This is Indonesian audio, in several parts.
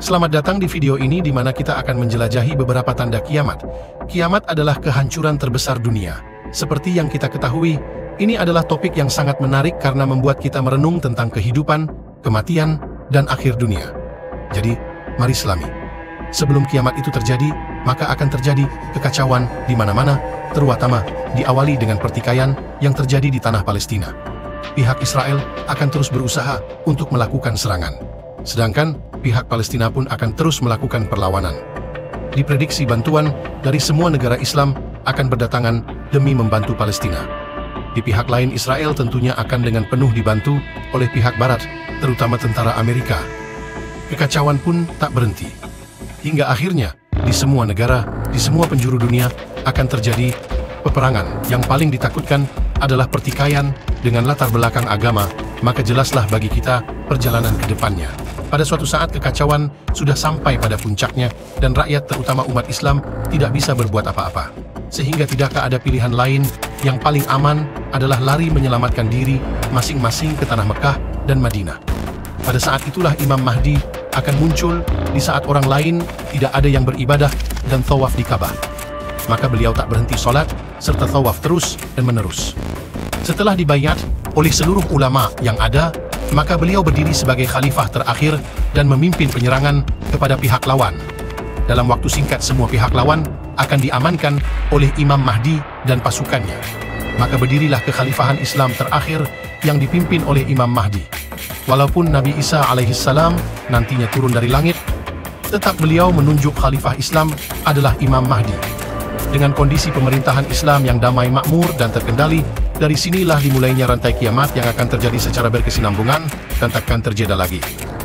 Selamat datang di video ini di mana kita akan menjelajahi beberapa tanda kiamat. Kiamat adalah kehancuran terbesar dunia. Seperti yang kita ketahui, ini adalah topik yang sangat menarik karena membuat kita merenung tentang kehidupan, kematian, dan akhir dunia. Jadi, mari selami. Sebelum kiamat itu terjadi, maka akan terjadi kekacauan di mana-mana, terutama diawali dengan pertikaian yang terjadi di tanah Palestina. Pihak Israel akan terus berusaha untuk melakukan serangan. Sedangkan pihak Palestina pun akan terus melakukan perlawanan. Diprediksi bantuan dari semua negara Islam akan berdatangan demi membantu Palestina. Di pihak lain, Israel tentunya akan dengan penuh dibantu oleh pihak Barat, terutama tentara Amerika. Kekacauan pun tak berhenti. Hingga akhirnya, di semua negara, di semua penjuru dunia akan terjadi peperangan. Yang paling ditakutkan adalah pertikaian dengan latar belakang agama, maka jelaslah bagi kita perjalanan ke depannya. Pada suatu saat kekacauan sudah sampai pada puncaknya dan rakyat terutama umat Islam tidak bisa berbuat apa-apa. Sehingga tidakkah ada pilihan lain yang paling aman adalah lari menyelamatkan diri masing-masing ke tanah Mekah dan Madinah. Pada saat itulah Imam Mahdi akan muncul di saat orang lain tidak ada yang beribadah dan tawaf di Ka'bah. Maka beliau tak berhenti sholat serta tawaf terus dan menerus. Setelah dibayat oleh seluruh ulama yang ada, maka beliau berdiri sebagai khalifah terakhir dan memimpin penyerangan kepada pihak lawan. Dalam waktu singkat semua pihak lawan akan diamankan oleh Imam Mahdi dan pasukannya. Maka berdirilah kekhalifahan Islam terakhir yang dipimpin oleh Imam Mahdi. Walaupun Nabi Isa alaihissalam nantinya turun dari langit, tetap beliau menunjuk khalifah Islam adalah Imam Mahdi. Dengan kondisi pemerintahan Islam yang damai makmur dan terkendali, dari sinilah dimulainya rantai kiamat yang akan terjadi secara berkesinambungan dan takkan terjeda lagi.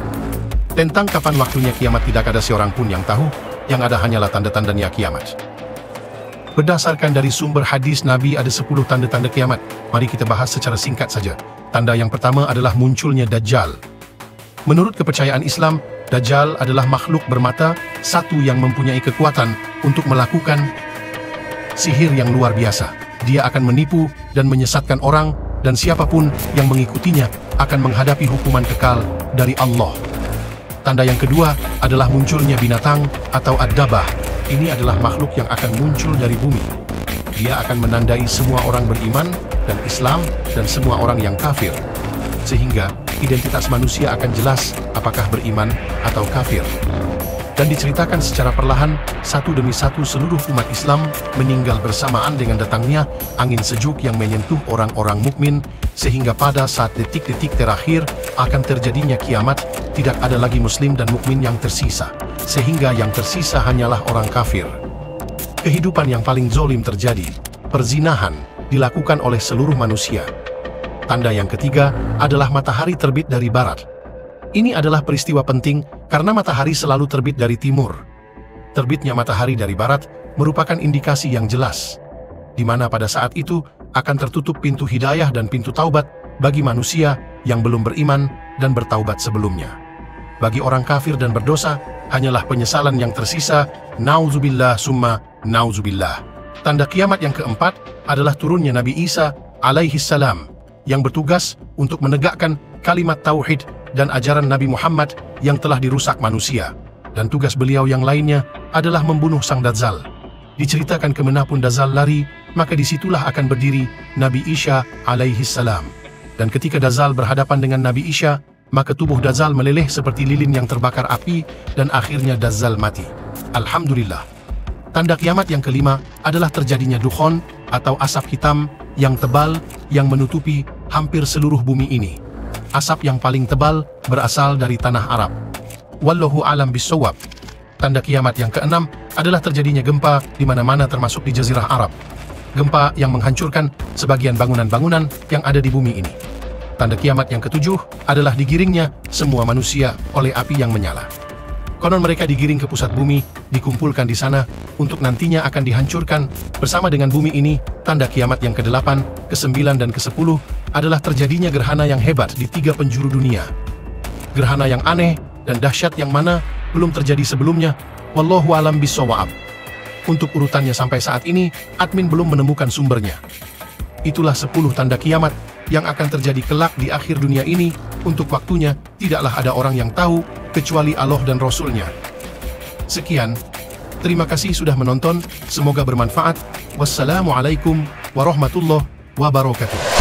Tentang kapan waktunya kiamat tidak ada seorang pun yang tahu, yang ada hanyalah tanda-tandanya kiamat. Berdasarkan dari sumber hadis Nabi ada 10 tanda-tanda kiamat. Mari kita bahas secara singkat saja. Tanda yang pertama adalah munculnya Dajjal. Menurut kepercayaan Islam, Dajjal adalah makhluk bermata satu yang mempunyai kekuatan untuk melakukan sihir yang luar biasa. Dia akan menipu dan menyesatkan orang, dan siapapun yang mengikutinya akan menghadapi hukuman kekal dari Allah. Tanda yang kedua adalah munculnya binatang atau ad-dabah. Ini adalah makhluk yang akan muncul dari bumi. Dia akan menandai semua orang beriman dan Islam dan semua orang yang kafir. Sehingga identitas manusia akan jelas apakah beriman atau kafir. Dan diceritakan secara perlahan, satu demi satu seluruh umat Islam meninggal bersamaan dengan datangnya angin sejuk yang menyentuh orang-orang mukmin, sehingga pada saat detik-detik terakhir akan terjadinya kiamat, tidak ada lagi muslim dan mukmin yang tersisa, sehingga yang tersisa hanyalah orang kafir. Kehidupan yang paling zolim terjadi, perzinahan dilakukan oleh seluruh manusia. Tanda yang ketiga adalah matahari terbit dari barat. Ini adalah peristiwa penting karena matahari selalu terbit dari timur. Terbitnya matahari dari barat merupakan indikasi yang jelas, di mana pada saat itu akan tertutup pintu hidayah dan pintu taubat bagi manusia yang belum beriman dan bertaubat sebelumnya. Bagi orang kafir dan berdosa, hanyalah penyesalan yang tersisa, nauzubillah summa nauzubillah. Tanda kiamat yang keempat adalah turunnya Nabi Isa alaihissalam, yang bertugas untuk menegakkan kalimat tauhid dan ajaran Nabi Muhammad yang telah dirusak manusia. Dan tugas beliau yang lainnya adalah membunuh sang Dajjal. Diceritakan kemanapun Dajjal lari, maka disitulah akan berdiri Nabi Isa alaihissalam. Dan ketika Dajjal berhadapan dengan Nabi Isa, maka tubuh Dajjal meleleh seperti lilin yang terbakar api, dan akhirnya Dajjal mati. Alhamdulillah. Tanda kiamat yang kelima adalah terjadinya dukhon atau asap hitam yang tebal yang menutupi hampir seluruh bumi ini. Asap yang paling tebal berasal dari tanah Arab. Wallahu alam bissawab. Tanda kiamat yang keenam adalah terjadinya gempa di mana-mana termasuk di Jazirah Arab. Gempa yang menghancurkan sebagian bangunan-bangunan yang ada di bumi ini. Tanda kiamat yang ketujuh adalah digiringnya semua manusia oleh api yang menyala. Konon mereka digiring ke pusat bumi, dikumpulkan di sana, untuk nantinya akan dihancurkan bersama dengan bumi ini. Tanda kiamat yang ke-8, ke-9, dan ke-10 adalah terjadinya gerhana yang hebat di 3 penjuru dunia. Gerhana yang aneh dan dahsyat yang mana belum terjadi sebelumnya. Wallahu alam bissawab. Untuk urutannya sampai saat ini, admin belum menemukan sumbernya. Itulah 10 tanda kiamat yang akan terjadi kelak di akhir dunia ini. Untuk waktunya, tidaklah ada orang yang tahu kecuali Allah dan Rasul-Nya. Sekian, terima kasih sudah menonton, semoga bermanfaat. Wassalamualaikum warahmatullahi wabarakatuh.